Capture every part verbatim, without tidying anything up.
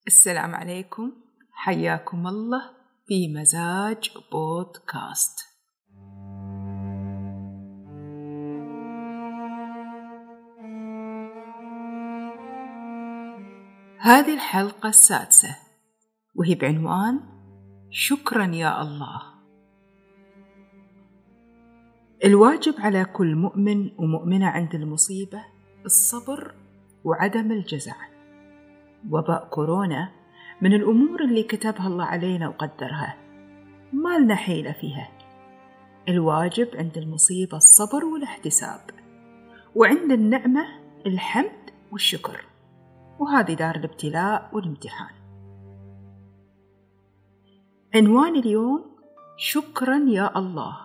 السلام عليكم، حياكم الله في مزاج بودكاست. هذه الحلقة السادسة وهي بعنوان شكرا يا الله. الواجب على كل مؤمن ومؤمنة عند المصيبة الصبر وعدم الجزع. وباء كورونا من الأمور اللي كتبها الله علينا وقدرها، ما لنا حيلة فيها. الواجب عند المصيبة الصبر والاحتساب، وعند النعمة الحمد والشكر، وهذه دار الابتلاء والامتحان. عنوان اليوم شكرا يا الله،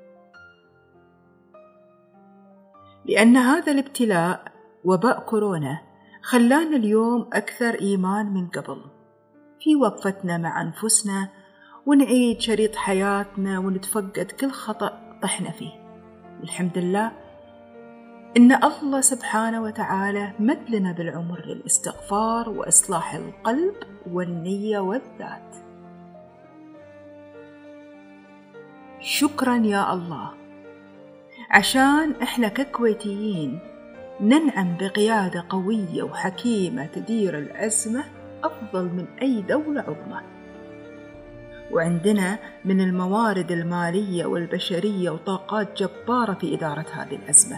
لأن هذا الابتلاء وباء كورونا خلانا اليوم أكثر إيمان من قبل في وقفتنا مع أنفسنا، ونعيد شريط حياتنا ونتفقد كل خطأ طحنا فيه. الحمد لله إن الله سبحانه وتعالى مد لنا بالعمر للاستغفار وإصلاح القلب والنية والذات. شكرا يا الله، عشان إحنا ككويتيين ننعم بقيادة قوية وحكيمة تدير الأزمة أفضل من أي دولة عظمى، وعندنا من الموارد المالية والبشرية وطاقات جبارة في إدارة هذه الأزمة.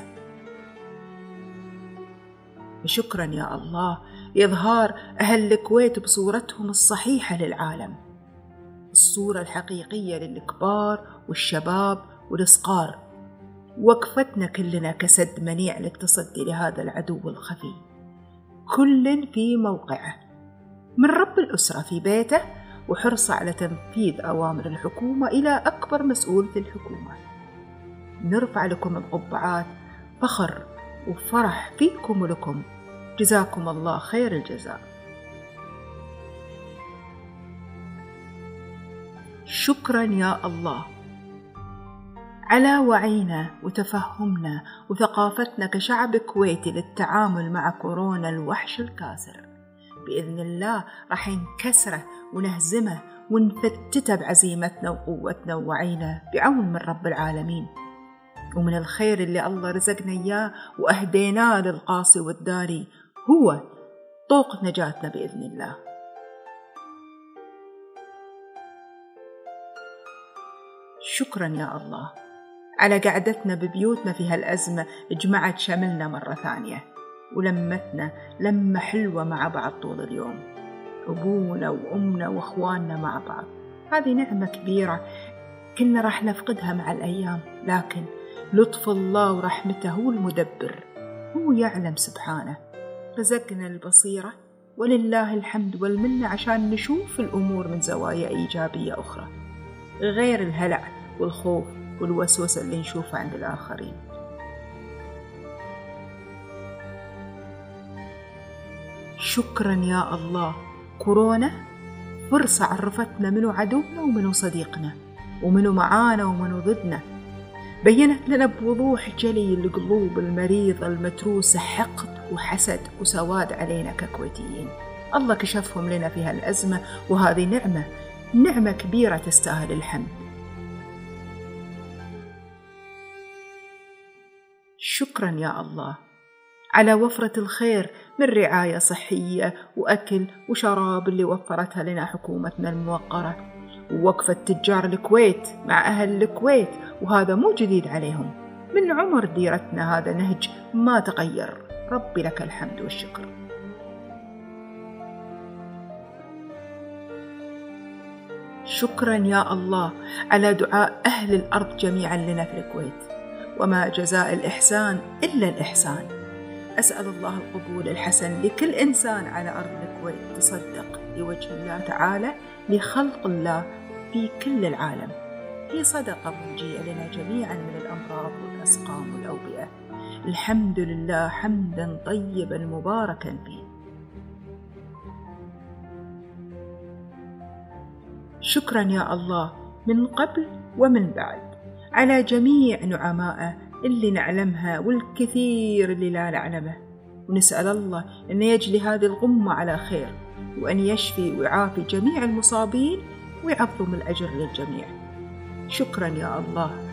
وشكرا يا الله لإظهار أهل الكويت بصورتهم الصحيحة للعالم، الصورة الحقيقية للكبار والشباب والصغار، وقفتنا كلنا كسد منيع للتصدي لهذا العدو الخفي، كل في موقعه، من رب الأسرة في بيته وحرصه على تنفيذ أوامر الحكومة إلى أكبر مسؤول في الحكومة. نرفع لكم القبعات فخر وفرح فيكم ولكم، جزاكم الله خير الجزاء. شكرا يا الله على وعينا وتفهمنا وثقافتنا كشعب كويتي للتعامل مع كورونا الوحش الكاسر. بإذن الله راح نكسره ونهزمه ونفتته بعزيمتنا وقوتنا ووعينا بعون من رب العالمين، ومن الخير اللي الله رزقنا إياه وأهديناه للقاصي والداري هو طوق نجاتنا بإذن الله. شكرا يا الله على قعدتنا ببيوتنا في هالأزمة، جمعت شملنا مرة ثانية ولمتنا لمة حلوة مع بعض طول اليوم، أبونا وأمنا وأخواننا مع بعض. هذه نعمة كبيرة كنا راح نفقدها مع الأيام، لكن لطف الله ورحمته هو المدبر، هو يعلم سبحانه. رزقنا البصيرة ولله الحمد والمنة عشان نشوف الأمور من زوايا إيجابية أخرى غير الهلع والخوف والوسوسة اللي نشوفها عند الآخرين. شكرا يا الله، كورونا فرصة عرفتنا منو عدونا ومنو صديقنا، ومنو معانا ومنو ضدنا، بينت لنا بوضوح جلي القلوب المريضة المتروسة حقد وحسد وسواد علينا ككويتيين. الله كشفهم لنا في هالأزمة، وهذه نعمة نعمة كبيرة تستاهل الحمد. شكرا يا الله على وفرة الخير من رعاية صحية وأكل وشراب اللي وفرتها لنا حكومتنا الموقرة، ووقفة تجار الكويت مع أهل الكويت، وهذا مو جديد عليهم، من عمر ديرتنا هذا نهج ما تغير. ربي لك الحمد والشكر. شكرا يا الله على دعاء أهل الأرض جميعا لنا في الكويت، وما جزاء الإحسان إلا الإحسان. أسأل الله القبول الحسن لكل إنسان على أرض الكويت تصدق لوجه الله تعالى لخلق الله في كل العالم، هي صدقة منجية لنا جميعا من الأمراض والأسقام والأوبئة. الحمد لله حمدا طيبا مباركا فيه. شكرا يا الله من قبل ومن بعد على جميع نعمائه اللي نعلمها والكثير اللي لا نعلمه، ونسأل الله أن يجلي هذه الغمة على خير وأن يشفي ويعافي جميع المصابين ويعظم الأجر للجميع. شكرا يا الله